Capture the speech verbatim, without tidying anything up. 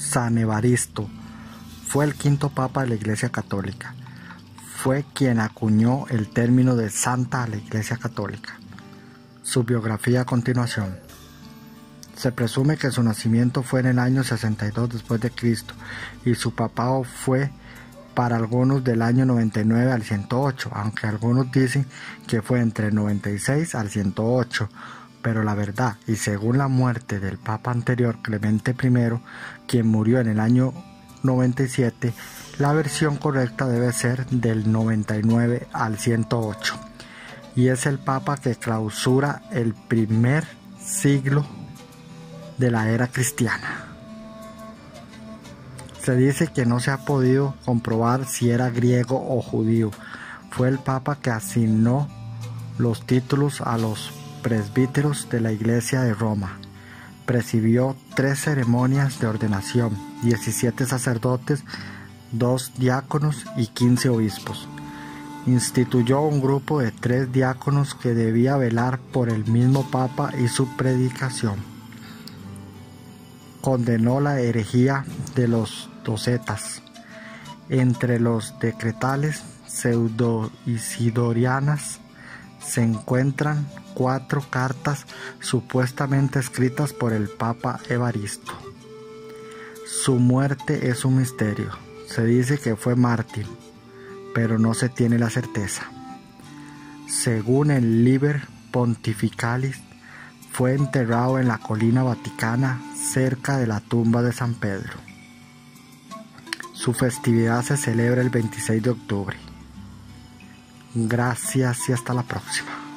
San Evaristo. Fue el quinto papa de la Iglesia Católica. Fue quien acuñó el término de santa a la Iglesia Católica. Su biografía a continuación. Se presume que su nacimiento fue en el año sesenta y dos después de Cristo y su papado fue para algunos del año noventa y nueve al ciento ocho, aunque algunos dicen que fue entre el noventa y seis al ciento ocho, pero la verdad, y según la muerte del papa anterior, Clemente primero, quien murió en el año noventa y siete, la versión correcta debe ser del noventa y nueve al ciento ocho, y es el papa que clausura el primer siglo de la era cristiana. Se dice que no se ha podido comprobar si era griego o judío. Fue el papa que asignó los títulos a los presbíteros de la Iglesia de Roma. Presidió tres ceremonias de ordenación, diecisiete sacerdotes, dos diáconos y quince obispos. Instituyó un grupo de tres diáconos que debía velar por el mismo papa y su predicación. Condenó la herejía de los docetas. Entre los decretales pseudo-isidorianas se encuentran cuatro cartas supuestamente escritas por el Papa Evaristo. Su muerte es un misterio. Se dice que fue mártir, pero no se tiene la certeza. Según el Liber Pontificalis, fue enterrado en la colina vaticana cerca de la tumba de San Pedro. Su festividad se celebra el veintiséis de octubre. Gracias y hasta la próxima.